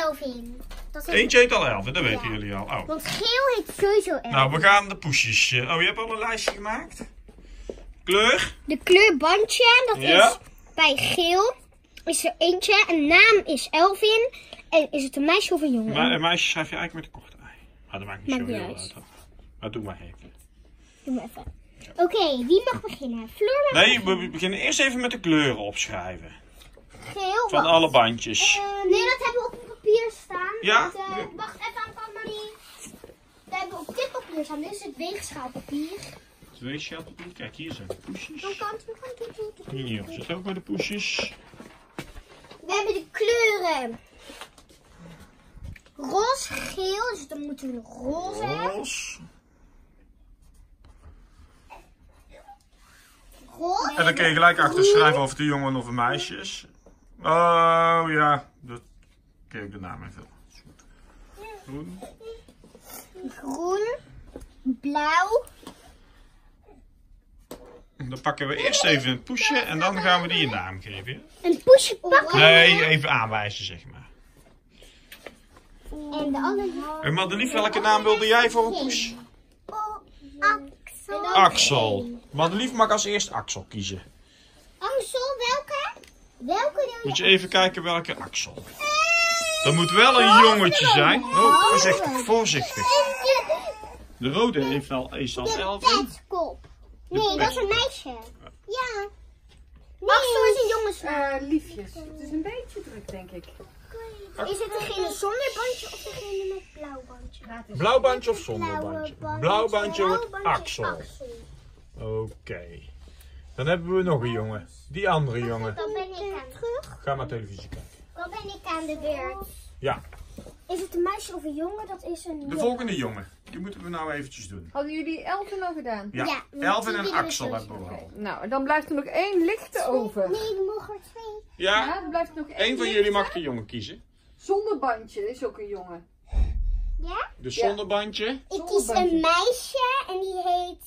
Elvin. Eentje heet al Elvin, dat weten jullie al. Oh. Want geel heet sowieso Elvin. Nou, we gaan de poesjes. Oh, je hebt al een lijstje gemaakt? Kleur? De kleurbandje, dat is bij geel. Is er eentje. En naam is Elvin. En is het een meisje of een jongen? Maar een meisje schrijf je eigenlijk met een korte ei. Maar dat maakt niet zo heel uit. uit. Maar doe maar even. Doe maar even. Oké, wie mag beginnen? Fleur mag Nee, we beginnen eerst even met de kleuren opschrijven. geel. Van alle bandjes. Nee, dat hebben we op een papier staan. Ja? Wacht even aan van Marie. Dat hebben we op dit papier staan. Dit is het weegschaalpapier. Weegschaalpapier. Kijk, hier zijn de poesjes. Kant. Hier zit ook bij de poesjes. We hebben de kleuren. Roze, geel. Dus dan moeten we nog roze hebben. Roze. Roze. En dan kun je gelijk achter schrijven of het een jongen of een meisje is. Oh ja, dat kun je ook de naam invullen. Groen. Groen. Blauw. Dan pakken we eerst even het poesje en dan gaan we die een naam geven. Een poesje pakken. Nee, even aanwijzen zeg maar. En de andere. En Madelief, welke naam wilde jij voor een poes? Axel. Axel. Madelief mag als eerst Axel kiezen. Axel, welke? Welke wil je? Moet je even kijken welke Axel. Dat moet wel een jongetje zijn. Oh, voorzichtig, voorzichtig. De rode heeft al Elvin. Petskop. Nee, dat is een meisje. Ja. Nee. Axel is een jongensnaam. Liefjes. Het is een beetje druk, denk ik. Is het degene zonder bandje of degene met blauw bandje? Blauw bandje of zonder bandje? Blauw bandje wordt Axel. Oké. Dan hebben we nog een jongen. Die andere jongen. Dan ben ik aan terug. Ga maar televisie kijken. Dan ben ik aan de beurt. Ja, Is het een meisje of een jongen? Dat is een de jongen. volgende jongen. Die moeten we nou eventjes doen. Hadden jullie Elvin al gedaan? Ja, Ja, Elvin en die Axel willen hebben we al. Nou, dan blijft er nog één lichte over. Nee, er mogen er twee. Ja, Ja, er blijft nog één één van lichte. jullie mag de jongen kiezen. Zonder bandje is ook een jongen. Ja? Dus zonder bandje. Ik Zonder kies bandje. een meisje en die heet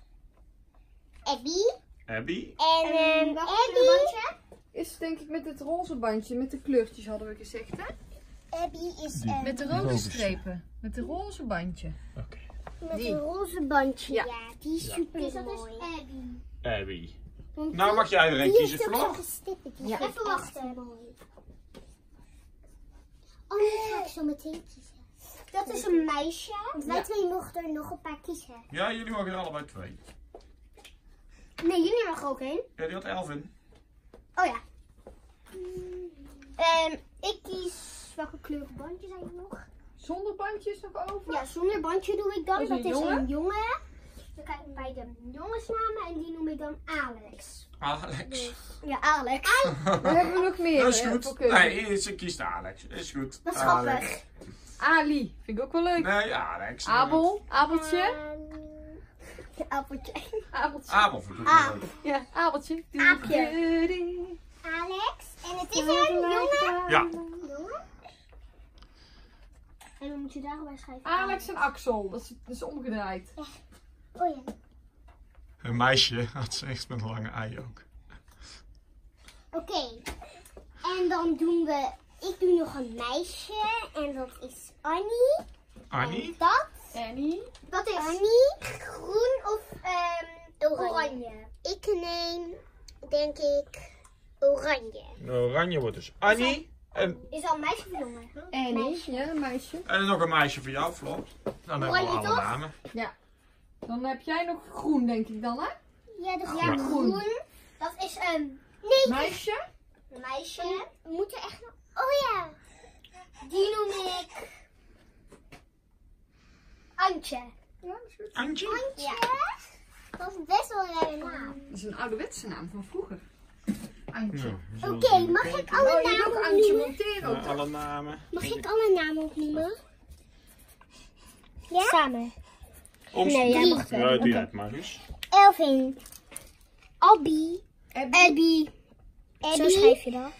Abby. Abby. En Abby. Is denk ik met het roze bandje, met de kleurtjes hadden we gezegd, hè? Abby is Met de rode strepen. Met de roze bandje. Oké. met een roze bandje. Ja. Ja, die is super mooi. Dus dat is Abby. Abby. Want Nou mag jij er een die kiezen, heeft ook Floor. zo'n stippetje. Ja. Even wachten. Oh, nu ga ik zo meteen kiezen. Dat is een meisje. Want wij twee mochten er nog een paar kiezen. Ja, jullie mogen er allebei twee. Nee, jullie mogen ook één. Ja, die had Elvin. Oh ja. Ik kies... Welke kleur bandje zijn er nog? Zonder bandje is nog over? Ja, zonder bandje doe ik dan. Dat Dat is is een jongen. een jongen. Dan kijk ik bij de jongensnamen en die noem ik dan Alex. Alex. Ja, Alex. Dan hebben we nog meer. Dat is hè, goed. voor keuze. Nee, ze kiest Alex. Is goed. Dat is Alex. grappig. Ali, vind ik ook wel leuk. Nee, Alex. Abel, Abeltje. Appeltje. Abeltje. Abel vind ik ook wel leuk. Ja, Abeltje. Aapje. Alex. En het is een jongen. Ja. Jongen. En dan moet je daarbij schrijven. Alex en Axel, dat is omgedraaid. Oh ja. Een meisje had ze echt met een lange ei ook. Oké. En dan doen we... Ik doe nog een meisje. En dat is Annie. Annie? En dat... Annie. Dat is Annie. Groen of oranje. Ik neem, denk ik, oranje. Oranje wordt dus Annie. En Is dat een meisje of jongen? Annie, ja, een meisje. nog een meisje voor jou, Floor. Dan hebben we Oranje, alle toch? namen. Ja. Dan heb jij nog groen, denk ik dan, hè? Ja, de Ja. groen. Dat is een... Nee, Meisje. een meisje. We moeten echt nog... Oh ja. Die noem ik... Antje. Ja, dat is goed. Antje? Ja. Dat is best wel een rare naam. Dat is een ouderwetse naam van vroeger. Antje. Oké, mag ik alle Oh, je hebt ook namen Antje opnoemen? Montero. Alle namen. Mag ik alle namen opnoemen? Ja? Samen. Nee, jij mag Ja, doe jij het maar eens. Elvin. Abby. Abby. Zo schrijf je dat.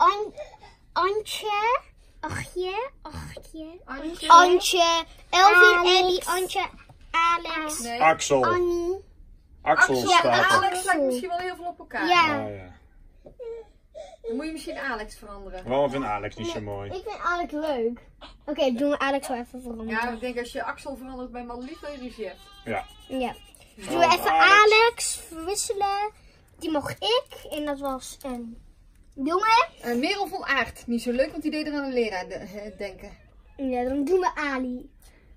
Antje. Achtje. Antje. Antje. Elvin, Alex. Abby, Antje, Alex, Nee. Axel. Annie. Axel Axel. staat er. Alex lijkt misschien wel heel veel op elkaar. Ja. Oh, ja. Dan moet je misschien Alex veranderen. Waarom vindt Alex niet zo mooi? Ik vind Alex leuk. Oké, doen we Alex wel even veranderen. Ja, ik denk als je Axel verandert bij Madelief, dat je ruzie hebt. Ja. Ja. Dus doen we even Alex verwisselen. Die mocht ik. En dat was een jongen. Merel vond Aard niet zo leuk, want die deed er aan een leraar denken. Ja, dan doen we Ali.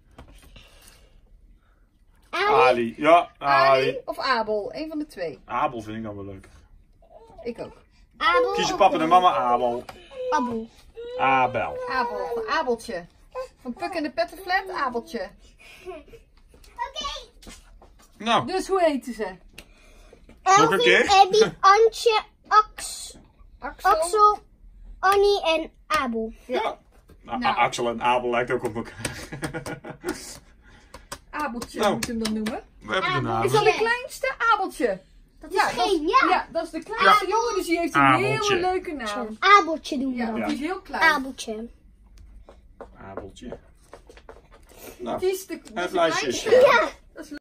Ali. Ja, Ali. Ali of Abel, een van de twee. Abel vind ik dan wel leuk. Ik ook. Abel. Kiezen papa en mama Abel. Abel. Abel. Abel, van Abeltje. Van Puk en de Pettenflat, Abeltje. Nou, Dus hoe heten ze? nog een keer? Abby, Antje, Axel. Axel, Annie en Abel. Ja. Nou, Nou. Axel en Abel lijkt ook op elkaar. Abeltje Nou. moet je hem dan noemen. We hebben de naam. Is dat de kleinste? Abeltje. Dat is geen, ja. Ja, dat is de kleinste jongen, dus die heeft een Abeltje. hele leuke naam. Abeltje doen we Ja, dan. die is heel klein. Abeltje. Abeltje. Nou, Kies de het lijstje is kleinste. Ja.